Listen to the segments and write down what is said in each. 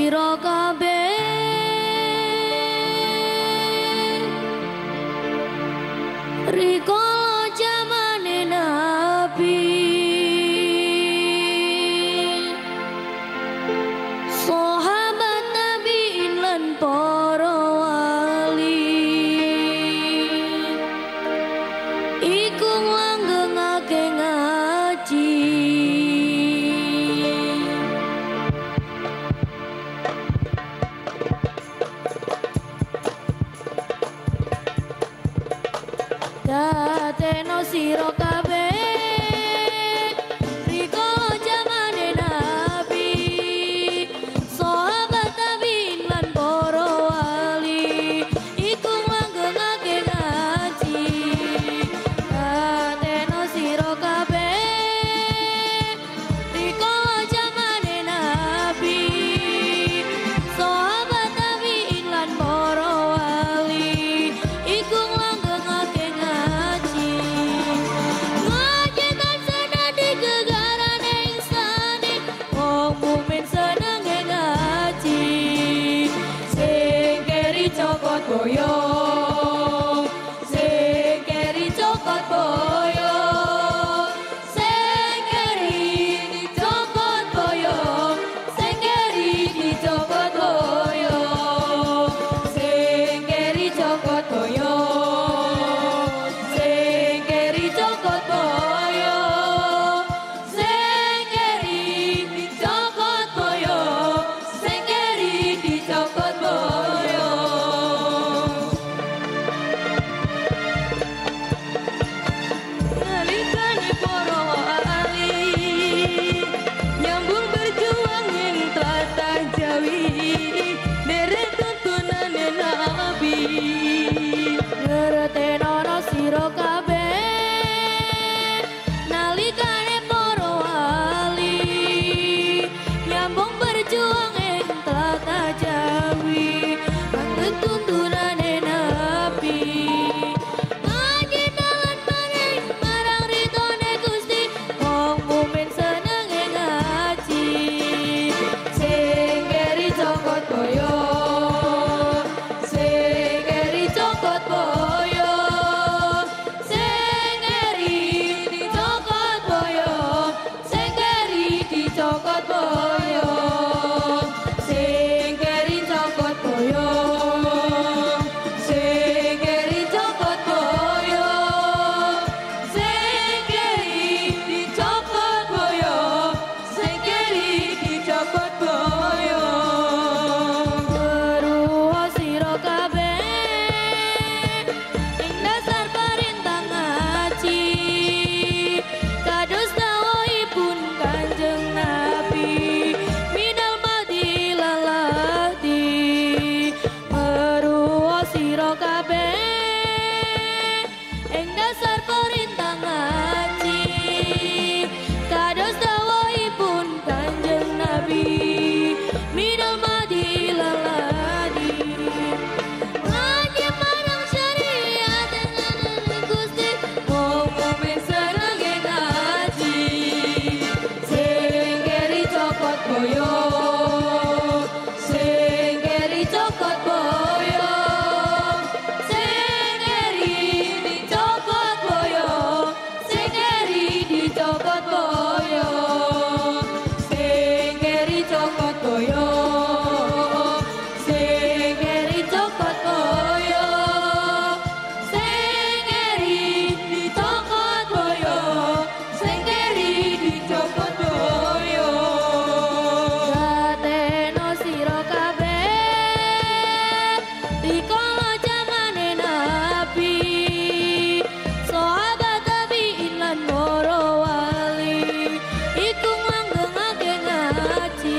sira kabeh rikala jamane nabi sahabat nabi lan para wali iku langgengake ngaji dateno sira kabeh rikala jamane nabi sahabat nabi lan para wali iku langgengake ngaji dateno sira kabeh rikala jamane nabi sahabat nabi lan para wali iku langgengake ngaji ngajikan senadi kegarane insani wong mukmin senenge ngaji sing keri cokot boyo sing keri cokot boyo sing keri dicokot boyo sing keri dicokot boyo sing keri cokot boyo sing keri cokot boyo sing keri dicokot boyo sing keri dicokot boyo nalikane para wali nyambung berjuang ing tlatah Jawi derek tuntunane nabi ngertenono sira kabeh nalikane para wali nyambung berjuang ing tlatah Jawi manut tuntunane nabi ngaji dalan maring marang ridhone Gusti wong mukmin senenge ngaji sing keri cokot boyo sing keri cokot boyo sing keri dicokot boyo sing keri dicokot boyo sing keri cokot boyo sing keri cokot boyo sing keri dicokot boyo sing keri dicokot boyo weruh sira kabeh ing dasar perintah ngaji kados dawuhipun Kanjeng Nabi minal madi lalati weruh sira kabeh ing dasar perintah ngaji kados dawuhipun Kanjeng Nabi minal madi lalati ngaji marang syariat dengan Gusti wong mukmin senenge ngaji sing keri cokot boyo sing keri cokot boyo sing keri dicokot boyo sing keri dicokot boyo sing keri cokot boyo sing keri cokot boyo sing keri dicokot boyo sing keri dicokot boyo dateno sira kabeh rikala jamane nabi sahabat nabi lan para wali iku langgengake ngaji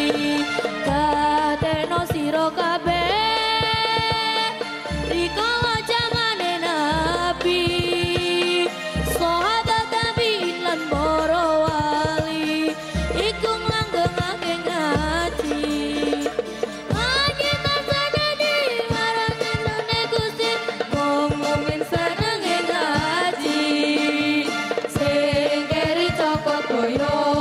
dateno sira kabeh rikala jamane nabi sahabat nabi lan para wali iku langgengake ngaji ngaji tansadadi marang ridhone Gusti wong mukmin senenge ngaji sing keri cokot boyo